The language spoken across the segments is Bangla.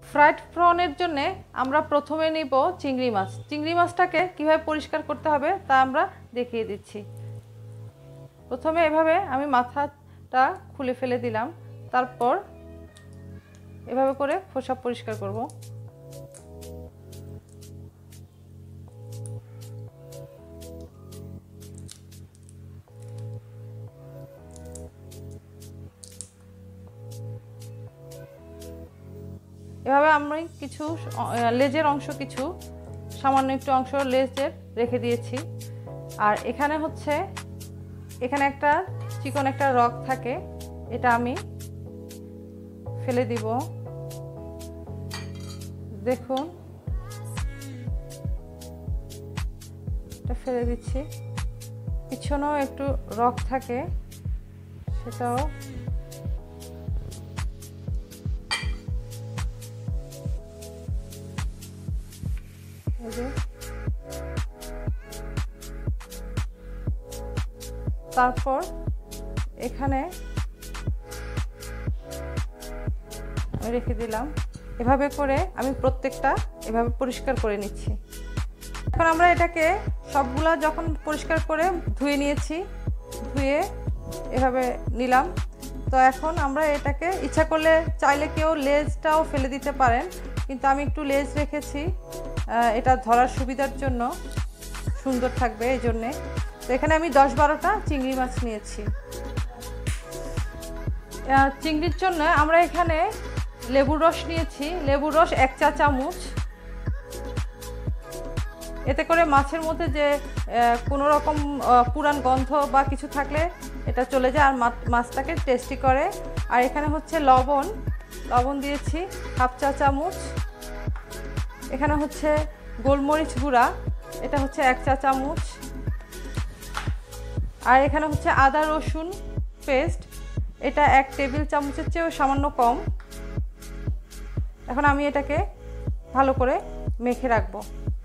ফ্রাইড প্রনের জন্য আমরা প্রথমে নিব চিংড়ি মাছ। চিংড়ি মাছটাকে কিভাবে পরিষ্কার করতে হবে তা আমরা দেখিয়ে দিচ্ছি। প্রথমে এভাবে আমি মাথাটা খুলে ফেলে দিলাম, তারপর এভাবে করে খোসা পরিষ্কার করব। এভাবে আমি কিছু লেজের অংশ, কিছু সামান্য একটু অংশ লেজের রেখে দিয়েছি। আর এখানে হচ্ছে এখানে একটা চিকন একটা রগ থাকে, এটা আমি ফেলে দিব। দেখুন, এটা ফেলে দিচ্ছি। পিছনেও একটু রগ থাকে, সেটাও তারপর এখানে আমি রেখে দিলাম। এভাবে করে আমি প্রত্যেকটা এভাবে পরিষ্কার করে নিচ্ছি। এখন আমরা এটাকে সবগুলা যখন পরিষ্কার করে ধুয়ে নিয়েছি, ধুয়ে এভাবে নিলাম, তো এখন আমরা এটাকে ইচ্ছা করলে চাইলে কেউ লেজটাও ফেলে দিতে পারেন, কিন্তু আমি একটু লেজ রেখেছি, এটা ধরার সুবিধার জন্য, সুন্দর থাকবে এই জন্যে। তো এখানে আমি 10-12টা চিংড়ি মাছ নিয়েছি। চিংড়ির জন্য আমরা এখানে লেবুর রস নিয়েছি, লেবুর রস 1 চা চামচ। এতে করে মাছের মধ্যে যে কোনো রকম পুরান গন্ধ বা কিছু থাকলে এটা চলে যায়, আর মাছটাকে টেস্টি করে। আর এখানে হচ্ছে লবণ দিয়েছি 1/2 চা চামচ। এখানে হচ্ছে গোলমরিচ গুঁড়া, এটা হচ্ছে 1 চা চামচ। আর এখানে হচ্ছে আদা রসুন পেস্ট, এটা 1 টেবিল চামচের চেয়েও সামান্য কম। এখন আমি এটাকে ভালো করে মেখে রাখবো।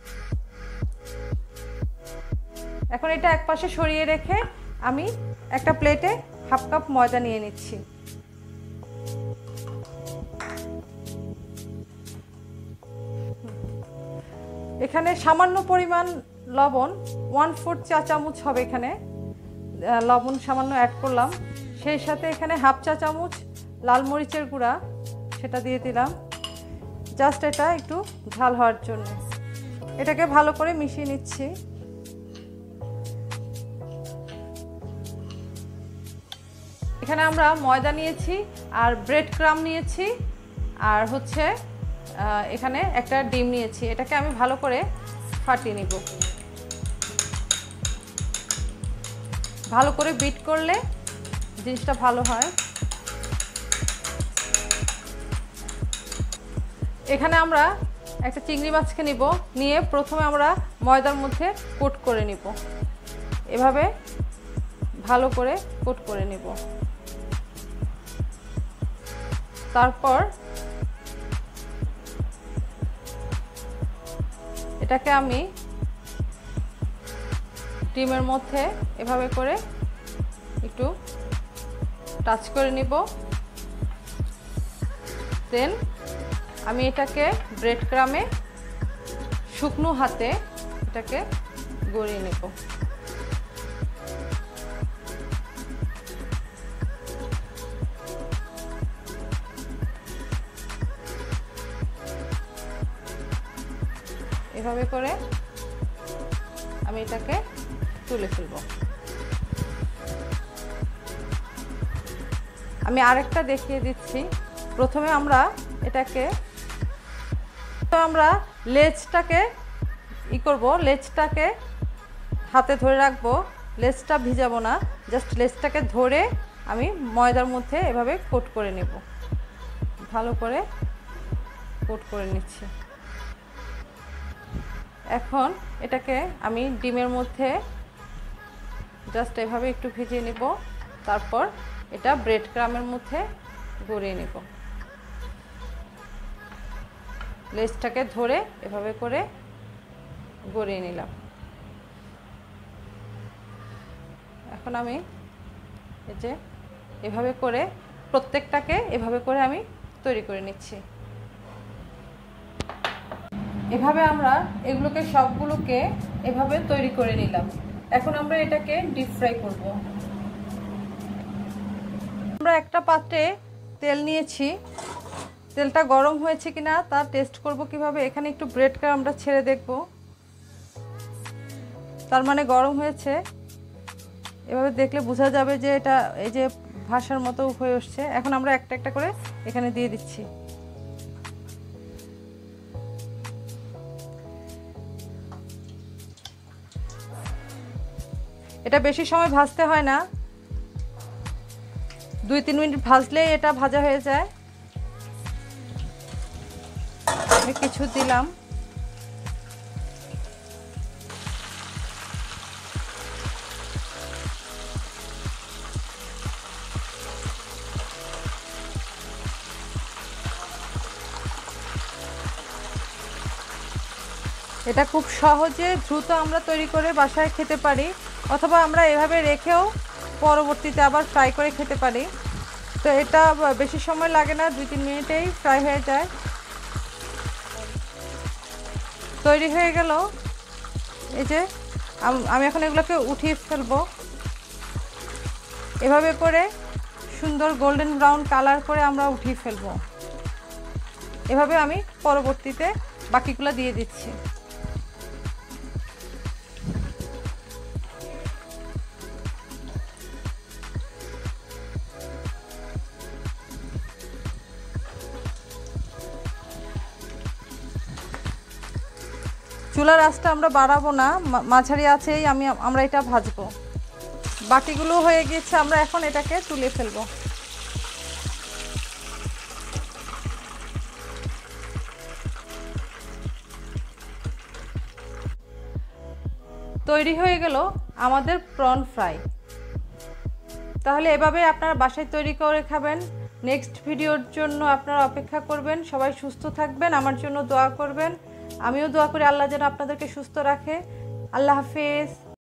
এখন এটা একপাশে সরিয়ে রেখে আমি একটা প্লেটে 1/2 কাপ ময়দা নিয়ে নিচ্ছি। এখানে সামান্য পরিমাণ লবণ, 1/4 চা চামচ হবে, এখানে লবণ সামান্য অ্যাড করলাম। সেই সাথে এখানে 1/2 চা চামচ লাল মরিচের গুঁড়া, সেটা দিয়ে দিলাম, জাস্ট এটা একটু ঝাল হওয়ার জন্য। এটাকে ভালো করে মিশিয়ে নিচ্ছি। এখানে আমরা ময়দা নিয়েছি, আর ব্রেড ক্রাম্ব নিয়েছি, আর হচ্ছে এখানে একটা ডিম নিয়েছি। এটাকে আমি ভালো করে ফাটিয়ে নিব। ভালো করে বিট করলে জিনিসটা ভালো হয়। এখানে আমরা একটা চিংড়ি মাছকে নিব, নিয়ে প্রথমে আমরা ময়দার মধ্যে কোট করে নিব। এভাবে ভালো করে কোট করে নিব। তারপর এটাকে আমি ডিমের মধ্যে এভাবে করে একটু টাচ করে নিব। দেন আমি এটাকে ব্রেড ক্রামে শুকনো হাতে এটাকে গড়িয়ে নেব। এভাবে করে আমি এটাকে তুলে ফেলব। আমি আরেকটা দেখিয়ে দিচ্ছি। প্রথমে আমরা এটাকে লেজটাকে লেজটাকে হাতে ধরে রাখবো, লেজটা ভিজাবো না, জাস্ট লেজটাকে ধরে আমি ময়দার মধ্যে এভাবে কোট করে নেব। ভালো করে কোট করে নিচ্ছি। এখন এটাকে আমি ডিমের মধ্যে জাস্ট এভাবে একটু ভিজিয়ে নেব, তারপর এটা ব্রেড ক্রামের মধ্যে গড়িয়ে নেব। লেজটাকে ধরে এভাবে করে গড়িয়ে নিলাম। এখন আমি এই যে এভাবে করে প্রত্যেকটাকে এভাবে করে আমি তৈরি করে নিচ্ছি। এভাবে আমরা এগুলোকে সবগুলোকে এভাবে তৈরি করে নিলাম। এখন আমরা এটাকে ডিপ ফ্রাই করব। আমরা একটা পাত্রে তেল নিয়েছি, তেলটা গরম হয়েছে কিনা তা টেস্ট করব কিভাবে। এখানে একটু ব্রেড ক্রাম্ব আমরা ছেড়ে দেখব, তার মানে গরম হয়েছে। এভাবে দেখলে বোঝা যাবে যে এটা এই যে ভাসার মতো হয়ে আসছে। এখন আমরা একটা একটা করে এখানে দিয়ে দিচ্ছি। এটা বেশি সময় ভাজতে হয় না, 2-3 মিনিট ভাজলেই এটা ভাজা হয়ে যায়। আমি কিছু দিলাম, এটা খুব সহজে দ্রুত আমরা তৈরি করে বাসায় খেতে পারি, অথবা আমরা এভাবে রেখেও পরবর্তীতে আবার ফ্রাই করে খেতে পারি। তো এটা বেশি সময় লাগে না, 2-3 মিনিটেই ফ্রাই হয়ে যায়। তৈরি হয়ে গেল। এই যে আমি এখন এগুলোকে উঠিয়ে ফেলবো। এভাবে করে সুন্দর গোল্ডেন ব্রাউন কালার করে আমরা উঠিয়ে ফেলবো। এভাবে আমি পরবর্তীতে বাকিগুলো দিয়ে দিচ্ছি। চুলার আঁচটা আমরা বাড়াবো না, মাঝারি আঁচেই আমরা এটা ভাজবো। বাকিগুলো হয়ে গিয়েছে, আমরা এখন এটাকে তুলে ফেলবো। তৈরি হয়ে গেল আমাদের প্রন ফ্রাই। তাহলে এভাবে আপনারা বাসায় তৈরি করে খাবেন। নেক্সট ভিডিওর জন্য আপনারা অপেক্ষা করবেন। সবাই সুস্থ থাকবেন, আমার জন্য দোয়া করবেন। আমিও দোয়া করি আল্লাহ যেন আপনাদেরকে সুস্থ রাখে। আল্লাহ হাফেজ।